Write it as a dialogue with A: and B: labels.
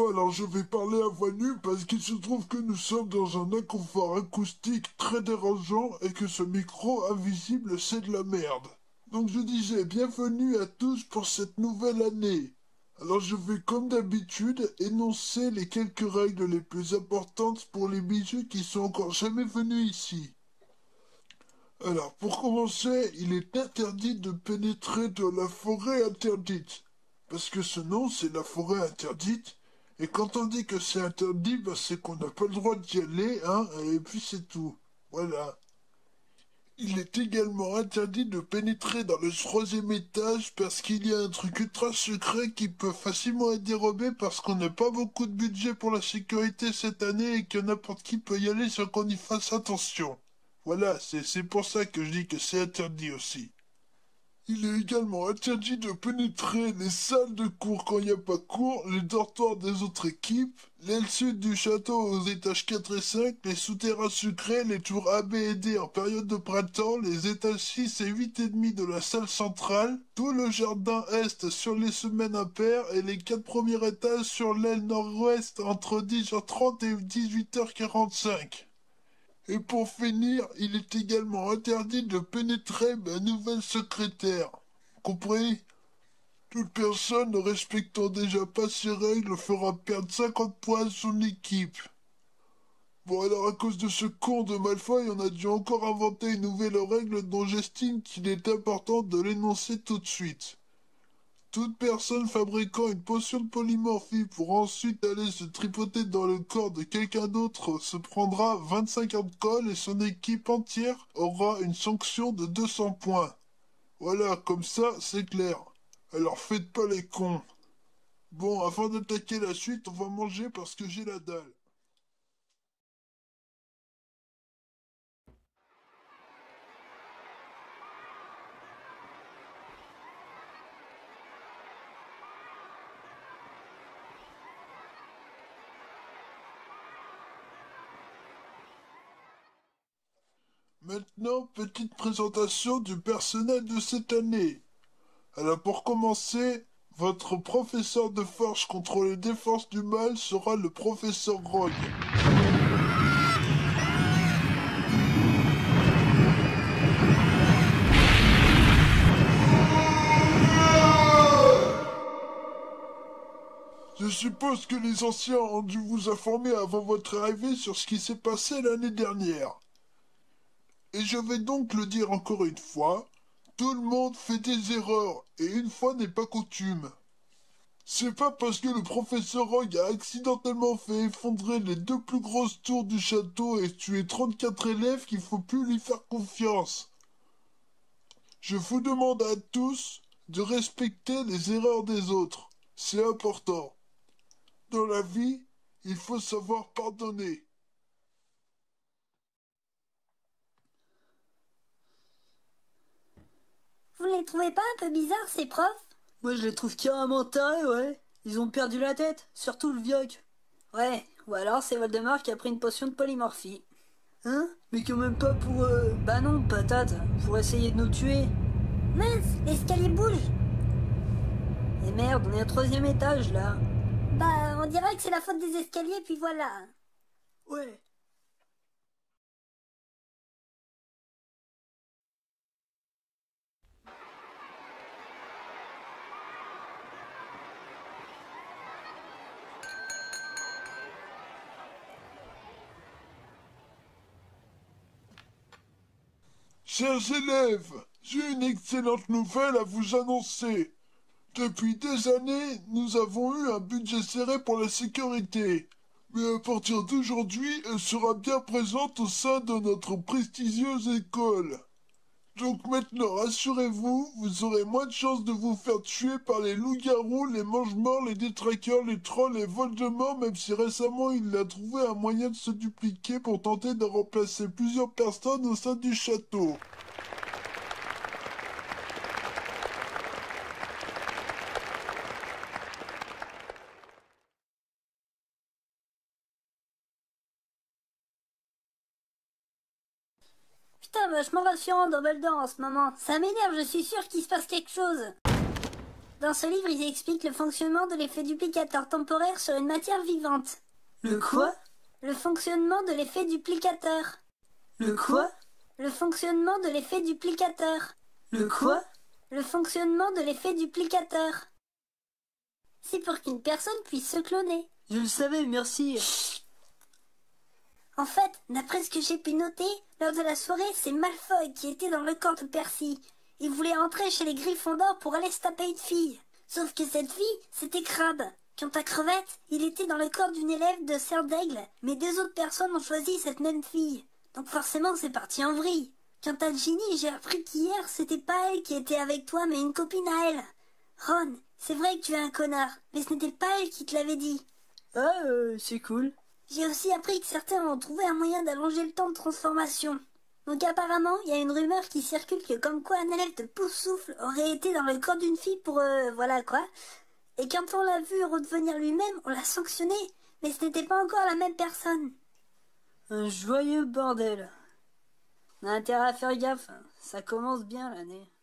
A: alors je vais parler à voix nue parce qu'il se trouve que nous sommes dans un inconfort acoustique très dérangeant et que ce micro invisible c'est de la merde. Donc je disais bienvenue à tous pour cette nouvelle année. Alors je vais comme d'habitude énoncer les quelques règles les plus importantes pour les bijoux qui sont encore jamais venus ici. Alors pour commencer, il est interdit de pénétrer dans la forêt interdite. Parce que ce nom c'est la forêt interdite. Et quand on dit que c'est interdit, bah, c'est qu'on n'a pas le droit d'y aller, hein, et puis c'est tout. Voilà. Il est également interdit de pénétrer dans le troisième étage parce qu'il y a un truc ultra secret qui peut facilement être dérobé parce qu'on n'a pas beaucoup de budget pour la sécurité cette année et que n'importe qui peut y aller sans qu'on y fasse attention. Voilà, c'est pour ça que je dis que c'est interdit aussi. Il est également interdit de pénétrer les salles de cours quand il n'y a pas cours, les dortoirs des autres équipes, l'aile sud du château aux étages 4 et 5, les souterrains secrets, les tours A, B et D en période de printemps, les étages 6 et 8 et demi de la salle centrale, tout le jardin est sur les semaines impaires et les 4 premiers étages sur l'aile nord-ouest entre 10h30 et 18h45. Et pour finir, il est également interdit de pénétrer ma nouvelle secrétaire. Compris? Toute personne ne respectant déjà pas ces règles fera perdre 50 points à son équipe. Bon alors à cause de ce con de Malfoy, on a dû encore inventer une nouvelle règle dont j'estime qu'il est important de l'énoncer tout de suite. Toute personne fabriquant une potion de polymorphie pour ensuite aller se tripoter dans le corps de quelqu'un d'autre se prendra 25 heures de colle et son équipe entière aura une sanction de 200 points. Voilà, comme ça, c'est clair. Alors faites pas les cons. Bon, avant d'attaquer la suite, on va manger parce que j'ai la dalle. Maintenant, petite présentation du personnel de cette année. Alors pour commencer, votre professeur de forge contre les défenses du mal sera le professeur Rogue. Je suppose que les anciens ont dû vous informer avant votre arrivée sur ce qui s'est passé l'année dernière. Et je vais donc le dire encore une fois, tout le monde fait des erreurs, et une fois n'est pas coutume. C'est pas parce que le professeur Rogue a accidentellement fait effondrer les deux plus grosses tours du château et tuer 34 élèves qu'il faut plus lui faire confiance. Je vous demande à tous de respecter les erreurs des autres. C'est important. Dans la vie, il faut savoir pardonner.
B: Vous ne les trouvez pas un peu bizarres, ces profs?
C: Moi, je les trouve carrément tarés, ouais. Ils ont perdu la tête, surtout le vioc.
B: Ouais, ou alors c'est Voldemort qui a pris une potion de polymorphie.
C: Hein? Mais quand même pas pour... Bah non, patate, pour essayer de nous tuer.
B: Mince, l'escalier bouge!
C: Et merde, on est au 3e étage, là.
B: Bah, on dirait que c'est la faute des escaliers, puis voilà.
C: Ouais.
A: Chers élèves, j'ai une excellente nouvelle à vous annoncer. Depuis des années, nous avons eu un budget serré pour la sécurité. Mais à partir d'aujourd'hui, elle sera bien présente au sein de notre prestigieuse école. Donc maintenant, rassurez-vous, vous aurez moins de chances de vous faire tuer par les loups-garous, les mange-morts, les détraqueurs, les trolls et Voldemort, même si récemment il a trouvé un moyen de se dupliquer pour tenter de remplacer plusieurs personnes au sein du château.
B: Putain, vachement rassurant Dumbledore en ce moment. Ça m'énerve, je suis sûr qu'il se passe quelque chose. Dans ce livre, ils expliquent le fonctionnement de l'effet duplicateur temporaire sur une matière vivante.
C: Le quoi?
B: Le fonctionnement de l'effet duplicateur.
C: Le quoi?
B: Le fonctionnement de l'effet duplicateur.
C: Le quoi?
B: Le fonctionnement de l'effet duplicateur. C'est pour qu'une personne puisse se cloner.
C: Je le savais, merci.
B: En fait, d'après ce que j'ai pu noter, lors de la soirée, c'est Malfoy qui était dans le corps de Percy. Il voulait entrer chez les Griffons d'Or pour aller se taper une fille. Sauf que cette fille, c'était Crabbe. Quant à Crevette, il était dans le corps d'une élève de Serre d'Aigle, mais 2 autres personnes ont choisi cette même fille. Donc forcément, c'est parti en vrille. Quant à Ginny, j'ai appris qu'hier, c'était pas elle qui était avec toi, mais une copine à elle. Ron, c'est vrai que tu es un connard, mais ce n'était pas elle qui te l'avait dit.
C: Ah, c'est cool.
B: J'ai aussi appris que certains ont trouvé un moyen d'allonger le temps de transformation. Donc apparemment, il y a une rumeur qui circule que comme quoi un élève de Poufsouffle aurait été dans le corps d'une fille pour voilà quoi. Et quand on l'a vu redevenir lui-même, on l'a sanctionné, mais ce n'était pas encore la même personne.
C: Un joyeux bordel. On a intérêt à faire gaffe, ça commence bien l'année.